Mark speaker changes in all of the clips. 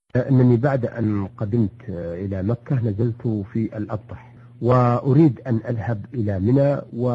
Speaker 1: أنني بعد أن قدمت إلى مكة نزلت في الأبطح، وأريد أن أذهب إلى منى،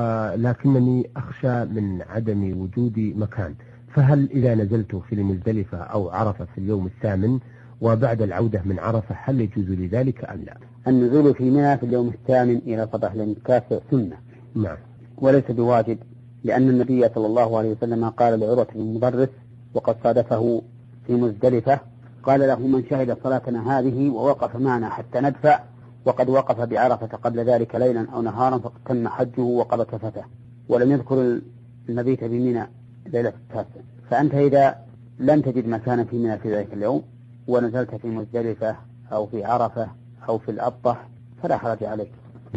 Speaker 1: ولكنني أخشى من عدم وجود مكان، فهل إذا نزلت في المزدلفة أو عرفة في اليوم الثامن وبعد العودة من عرفة هل يجوز لي ذلك أم لا؟
Speaker 2: النزول في منى في اليوم الثامن إلى صباح اليوم التاسع سنة،
Speaker 1: نعم،
Speaker 2: وليس بواجب، لأن النبي صلى الله عليه وسلم قال لعروة بن المضرس وقد صادفه في مزدلفة، قال له: من شهد صلاتنا هذه ووقف معنا حتى ندفع وقد وقف بعرفة قبل ذلك ليلا أو نهارا فقد تم حجه وقضى تفته. ولم يذكر المبيت بمنى ليلة التاسع. فأنت إذا لم تجد مكانا في منى في ذلك اليوم ونزلت في مزدلفة أو في عرفة أو في الأبطح فلا حرج عليك،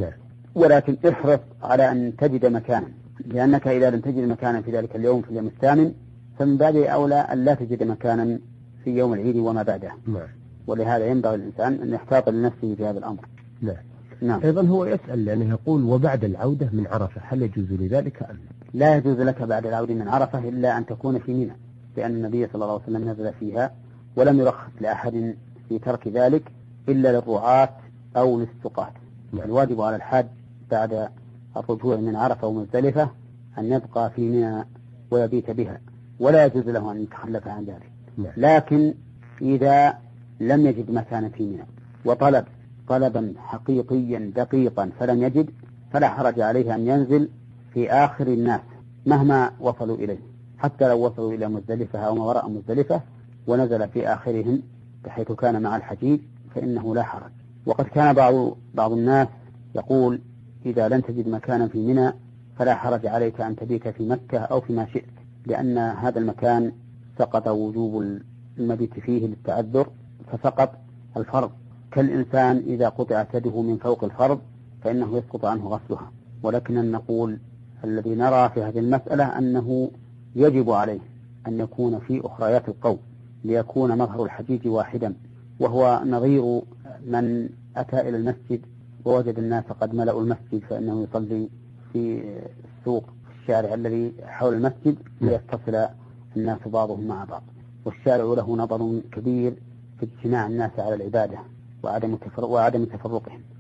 Speaker 2: ولكن احرص على أن تجد مكانا، لأنك إذا لم تجد مكانا في ذلك اليوم في اليوم الثامن فمن باب أولى أن لا تجد مكانا في يوم العيد وما بعده. ولهذا ينبغي الإنسان أن يحتاط لنفسه في هذا الأمر.
Speaker 1: نعم. أيضا هو يسأل لأنه يقول: وبعد العودة من عرفة هل يجوز لذلك أم
Speaker 2: لا؟ يجوز لك بعد العودة من عرفة إلا أن تكون في منى، لأن النبي صلى الله عليه وسلم نزل فيها ولم يرخص لأحد في ترك ذلك إلا للرعاة أو للسقاة. الواجب على الحاج بعد الرجوع من عرفة ومزدلفة أن يبقى في منى ويبيت بها، ولا يجوز له أن يتخلف عن ذلك. لكن إذا لم يجد مكانا في منى وطلب طلبا حقيقيا دقيقا فلم يجد فلا حرج عليه أن ينزل في آخر الناس مهما وصلوا إليه، حتى لو وصلوا إلى مزدلفة أو ما وراء مزدلفة ونزل في آخرهم بحيث كان مع الحجيج فإنه لا حرج. وقد كان بعض الناس يقول: إذا لم تجد مكانا في منى فلا حرج عليك أن تبيت في مكة أو فيما شئت، لأن هذا المكان سقط وجوب المبيت فيه للتعذر فسقط الفرض، كالإنسان إذا قطعت يده من فوق الفرض فإنه يسقط عنه غسلها. ولكننا نقول الذي نرى في هذه المسألة أنه يجب عليه أن يكون في أخريات القوم ليكون مظهر الحجيج واحدا، وهو نظير من أتى إلى المسجد ووجد الناس قد ملأوا المسجد فإنه يصلي في السوق في الشارع الذي حول المسجد ليتصل الناس بعضهم مع بعض. والشارع له نظر كبير في اجتماع الناس على العبادة وعدم تفرقهم.